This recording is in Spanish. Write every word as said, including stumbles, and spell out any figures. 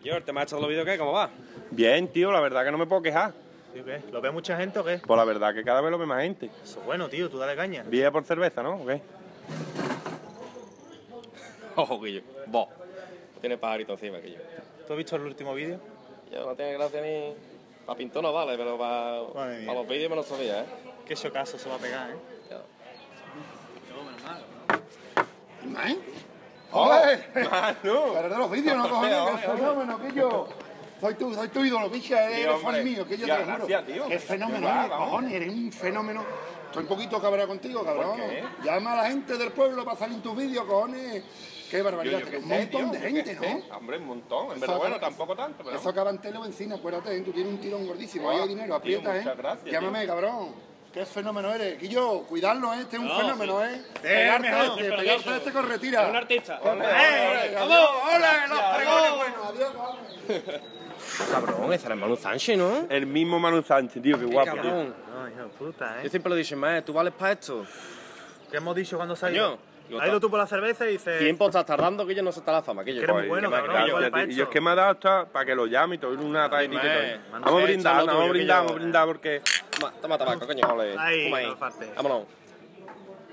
Yo, el tema de los vídeos, ¿qué? ¿Cómo va? Bien, tío, la verdad que no me puedo quejar. ¿Tío qué? ¿Lo ve mucha gente o qué? Pues la verdad que cada vez lo ve más gente. Eso es bueno, tío, tú dale caña. Vía por cerveza, ¿no? ¿O qué? Ojo, Guillo. Vos. Tienes pajarito encima, Guillo. ¿Tú has visto el último vídeo? Yo no tiene gracia ni... Para pintor no vale, pero para, Madre mía. para los vídeos me lo sabía, ¿eh? Qué chocazo se va a pegar, ¿eh? Ya. ¿Eh? ¡Ole! no. Pero de los vídeos, no cojones, Ole, qué ole. fenómeno, que yo. Soy tu, soy tu ídolo, picha, Sí, eres hombre. fan mío, que yo Ya, te lo juro. gracias, tío. Qué fenómeno Qué eres, va, vamos. cojones, eres un fenómeno. Estoy un poquito cabreado contigo, cabrón. ¿Por qué? Llama a la gente del pueblo para salir en tus vídeos, cojones. Qué barbaridad, Yo, yo qué un sé, montón tío, de yo gente, qué sé. ¿no? Hombre, un montón. En Eso verdad, bueno, acaba- tampoco tanto, pero... Eso acaba en tele o en cine, acuérdate, ¿eh? Tú tienes un tirón gordísimo, ahí Ah, hay dinero, tío, aprieta, ¿eh? muchas gracias, Llámame, tío. cabrón. Qué fenómeno eres. Guillo, cuidarlo, ¿eh? Este es un No, fenómeno, sí. ¿eh? Sí, Pegarte mejor, a este, pero pegarte eso. a este con retira. Es un artista. ¡Eh! ole, ¡Adiós! ¡Hola! ¡Los pregones buenos! ¡Adiós, cabrón! Cabrón, ese era el Manu Sánchez, ¿no? El mismo Manu Sánchez, tío, qué Qué guapo, tío. cabrón. No, hijo de puta, Yo ¿eh? siempre lo he dicho, más, ¿tú vales para esto? ¿Qué hemos dicho cuando se ha Coño, ido? digo, Ha ido tú por la cerveza y dices... Tiempo estás tardando que yo no se está la fama, que yo. Que eres muy Joder, bueno, qué más cabrón, gracias, vale para tío. Y esto. es que me ha dado hasta para que lo llame y te doy una taitita y Hombre, todo. Manu, Vamos a eh, brindar, échalo vamos a tuyo, que brindar, yo- vamos a brindar porque... Toma, toma tabaco, coño. Ole. Ahí, Toma ahí. no falte. Vámonos.